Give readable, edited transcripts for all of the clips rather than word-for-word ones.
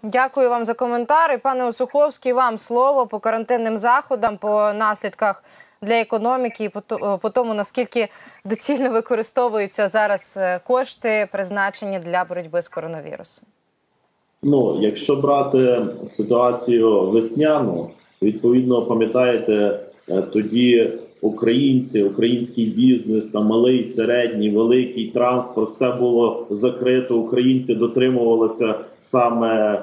Дякую вам за коментар. І, пане Осуховський, вам слово по карантинним заходам, по наслідках для економіки і по тому, наскільки доцільно використовуються зараз кошти, призначені для боротьби з коронавірусом. Ну, якщо брати ситуацію весняну, відповідно, пам'ятаєте, тоді українці, український бізнес, там малий, середній, великий транспорт, все було закрито, українці дотримувалися саме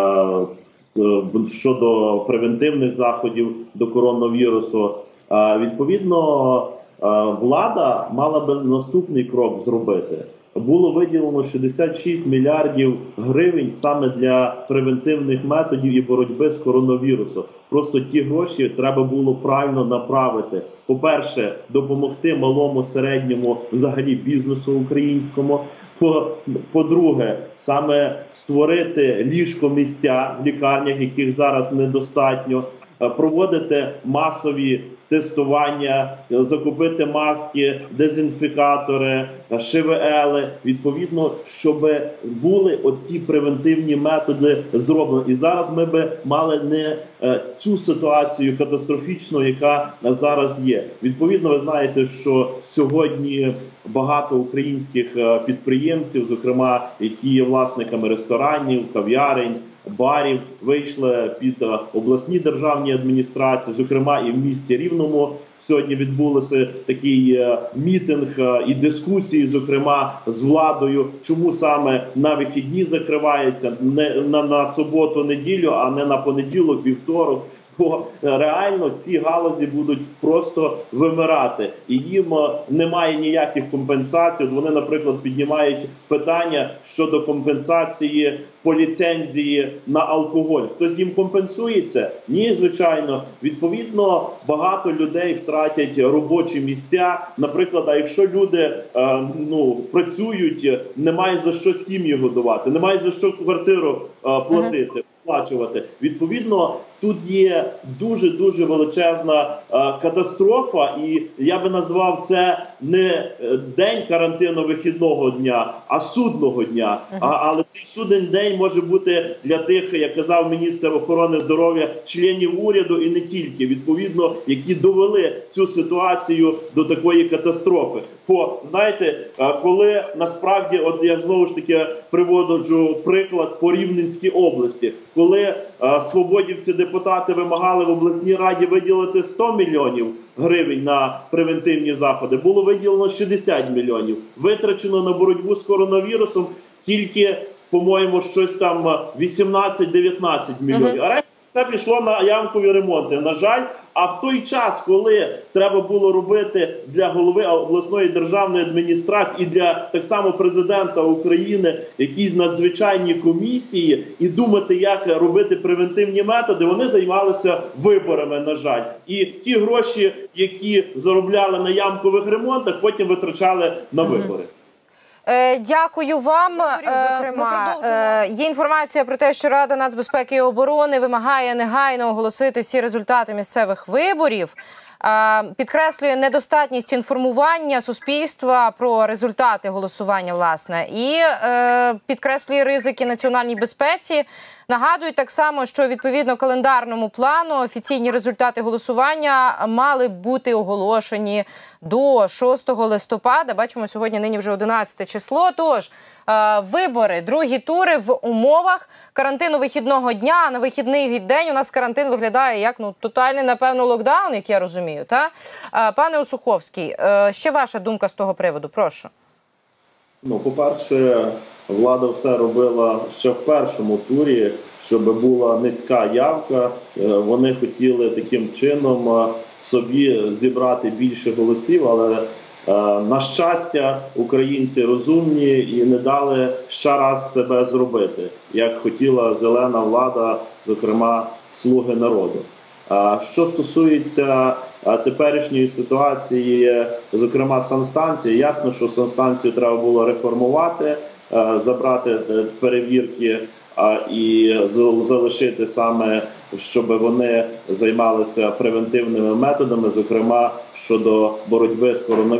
щодо превентивних заходів до коронавірусу. Відповідно, влада мала би наступний крок зробити. Було виділено 66 мільярдів гривень саме для превентивних методів і боротьби з коронавірусом. Просто ті гроші треба було правильно направити. По-перше, допомогти малому, середньому, взагалі бізнесу українському. По-друге, саме створити ліжко-місця в лікарнях, яких зараз недостатньо, проводити масові тестування, закупити маски, дезінфікатори, ШВЛ, відповідно, щоб були оті превентивні методи зроблені. І зараз ми би мали не цю ситуацію катастрофічну, яка зараз є. Відповідно, ви знаєте, що сьогодні багато українських підприємців, зокрема, які є власниками ресторанів, кав'ярень, барів, вийшли під обласні державні адміністрації, зокрема і в місті Рівному. Сьогодні відбулося такий мітинг і дискусії, зокрема, з владою, чому саме на вихідні закривається, не на суботу-неділю, а не на понеділок, вівторок. Бо реально ці галузі будуть просто вимирати. І їм немає ніяких компенсацій. Вони, наприклад, піднімають питання щодо компенсації по ліцензії на алкоголь. Хтось їм компенсується? Ні, звичайно. Відповідно, багато людей втратять робочі місця. Наприклад, а якщо люди працюють, немає за що сім'ї годувати, немає за що квартиру платити, сплачувати. Відповідно, тут є дуже величезна катастрофа, і я би назвав це не день карантину вихідного дня, а судного дня. Але цей судний день може бути для тих, як казав міністр охорони здоров'я, членів уряду і не тільки, відповідно, які довели цю ситуацію до такої катастрофи. Бо, знаєте, коли насправді, от я знову ж таки приводжу приклад по Рівненській області, коли свободівці депутати вимагали в обласній раді виділити 100 мільйонів гривень на превентивні заходи, було виділено 60 мільйонів. Витрачено на боротьбу з коронавірусом тільки, по-моєму, щось там 18-19 мільйонів. А решта все пішло на ямкові ремонти, на жаль. А в той час, коли треба було робити для голови обласної державної адміністрації і для так само президента України якісь надзвичайні комісії і думати, як робити превентивні методи, вони займалися виборами, на жаль. І ті гроші, які заробляли на ямкових ремонтах, потім витрачали на вибори. Дякую вам. Зокрема, є інформація про те, що Рада нацбезпеки і оборони вимагає негайно оголосити всі результати місцевих виборів. Підкреслює недостатність інформування суспільства про результати голосування, власне, і підкреслює ризики національній безпеці. Нагадують так само, що відповідно календарному плану офіційні результати голосування мали бути оголошені до 6 листопада. Бачимо, сьогодні нині вже 11 число. Тож, вибори, другі тури в умовах карантину вихідного дня. А на вихідний день у нас карантин виглядає як тотальний, напевно, локдаун, як я розумію. Та? Пане Осуховський, ще ваша думка з того приводу, прошу. По-перше, влада все робила ще в першому турі, щоб була низька явка. Вони хотіли таким чином собі зібрати більше голосів, але, на щастя, українці розумні і не дали ще раз себе зробити, як хотіла зелена влада, зокрема «Слуги народу». Що стосується теперішньої ситуації, зокрема санстанції, ясно, що санстанцію треба було реформувати, забрати перевірки і залишити саме, щоб вони займалися превентивними методами, зокрема щодо боротьби з коронавірусом.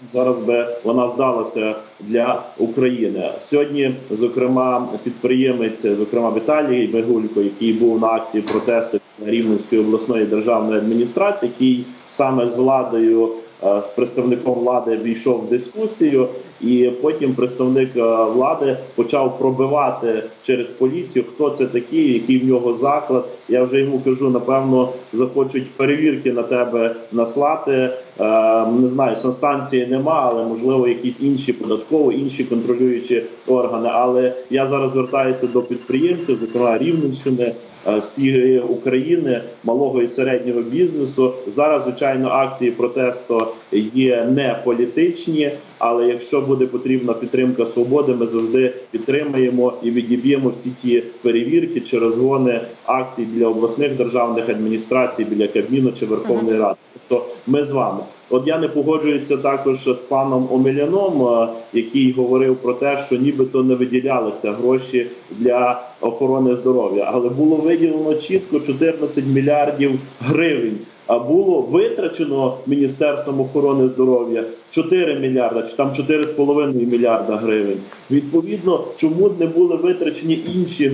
зараз би вона здалася для України. Сьогодні, зокрема, підприємець, зокрема Віталій Мигулько, який був на акції протесту Рівненської обласної державної адміністрації, який саме з владою, з представником влади війшов в дискусію, і потім представник влади почав пробивати через поліцію, хто це такий, який в нього заклад. Я вже йому кажу, напевно, захочуть перевірки на тебе наслати. Не знаю, санстанції нема, але, можливо, якісь інші податкові, інші контролюючі органи. Але я зараз звертаюся до підприємців, зокрема Рівненщини, всієї України, малого і середнього бізнесу. Зараз, звичайно, акції протесту є не політичні, але якщо буде потрібна підтримка свободи, ми завжди підтримаємо і відіб'ємо всі ті перевірки чи розгони акцій біля обласних державних адміністрацій, біля Кабміну чи Верховної Ради. Тобто ми з вами. От я не погоджуюся також з паном Омеляном, який говорив про те, що нібито не виділялися гроші для охорони здоров'я. Але було виділено чітко 14 мільярдів гривень. А було витрачено Міністерством охорони здоров'я 4 мільярда, чи там 4,5 мільярда гривень. Відповідно, чому не були витрачені інші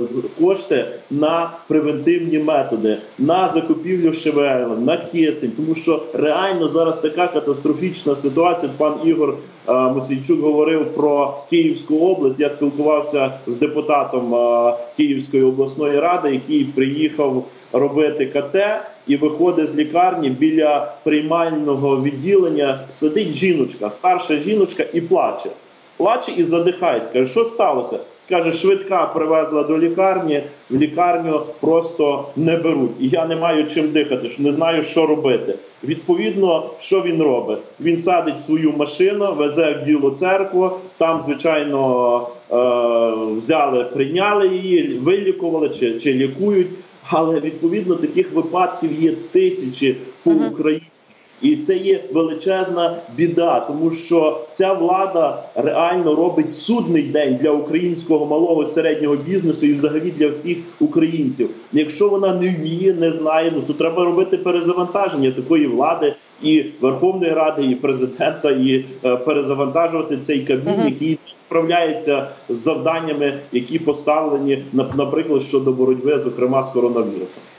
кошти на превентивні методи, на закупівлю ШВЛ, на кисень? Тому що реально зараз така катастрофічна ситуація. Пан Ігор Мосійчук говорив про Київську область. Я спілкувався з депутатом Київської обласної ради, який приїхав робити КТ, і виходить з лікарні, біля приймального відділення сидить жіночка, старша жіночка, і плаче. Плаче і задихається. Каже, що сталося? Каже, швидка привезла до лікарні, в лікарню просто не беруть. І я не маю чим дихати, не знаю, що робити. Відповідно, що він робить? Він садить свою машину, везе в Білу Церкву, там, звичайно, взяли, прийняли її, вилікували чи лікують. Але, відповідно, таких випадків є тисячі по Україні. І це є величезна біда, тому що ця влада реально робить судний день для українського малого і середнього бізнесу і взагалі для всіх українців. Якщо вона не вміє, не знає, то треба робити перезавантаження такої влади і Верховної Ради, і президента, і перезавантажувати цей Кабмін, який не справляється з завданнями, які поставлені, наприклад, щодо боротьби, зокрема, з коронавірусом.